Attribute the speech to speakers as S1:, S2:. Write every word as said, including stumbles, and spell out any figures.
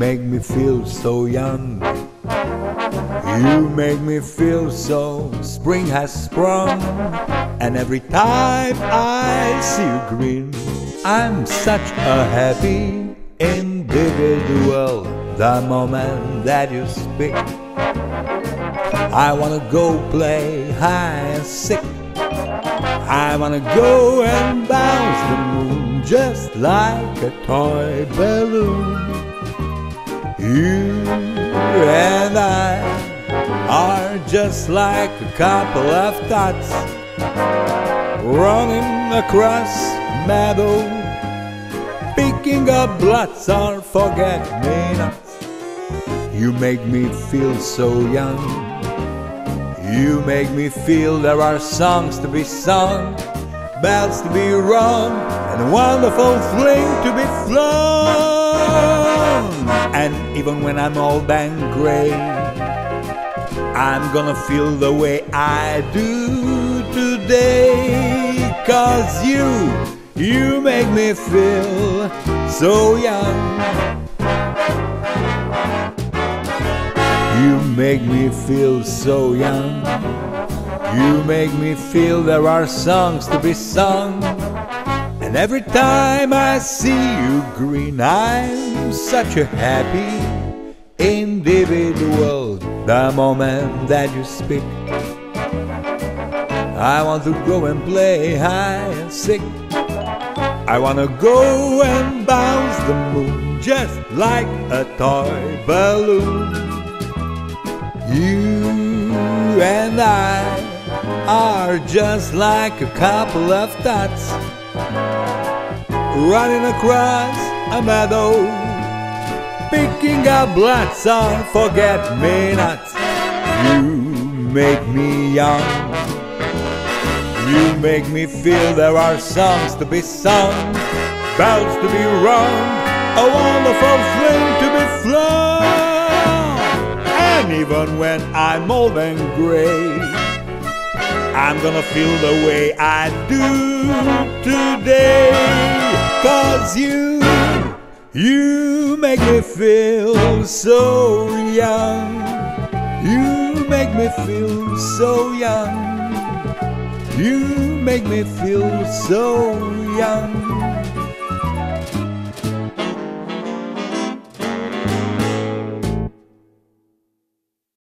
S1: make me feel so young. You make me feel so spring has sprung. And every time I see you grin, I'm such a happy individual. The moment that you speak, I wanna go play hide and seek. I wanna go and bounce the moon just like a toy balloon. You and I are just like a couple of tots running across meadow, picking up blots or forget-me-nots. You make me feel so young. You make me feel there are songs to be sung, bells to be rung, and a wonderful fling to be flung. And even when I'm old and gray, I'm gonna feel the way I do today. 'Cause you, you make me feel so young. You make me feel so young. You make me feel there are songs to be sung. And every time I see you grin, I'm such a happy individual. The moment that you speak, I want to go and play hide and seek. I wanna go and bounce the moon just like a toy balloon. You and I are just like a couple of tots running across a meadow, picking up blots on forget-me-nots. You make me young. You make me feel there are songs to be sung, bells to be rung, a wonderful fling to be flung. And even when I'm old and gray, I'm gonna feel the way I do today. 'Cause you, you make me feel so young. You make me feel so young. You make me feel so young.